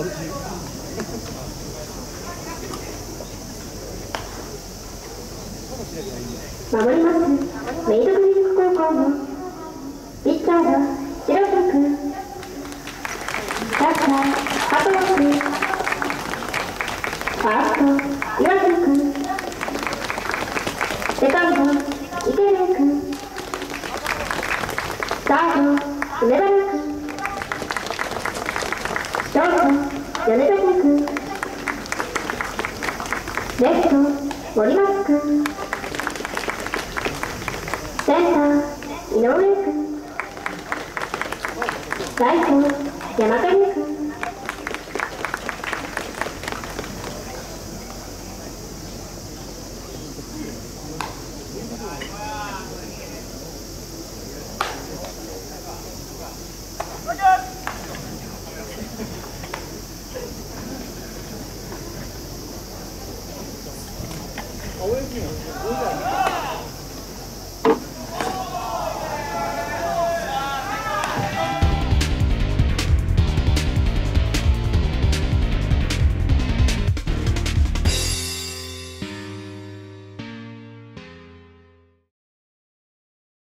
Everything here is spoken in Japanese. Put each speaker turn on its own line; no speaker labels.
守りますメイドグリル高校のピッチャーの白崎、キャッチャー加藤君、ファースト岩城君、セカンド池部君、サード梅原君、ショート米崎君、レフト森松君、センター井上君、ライト山上君、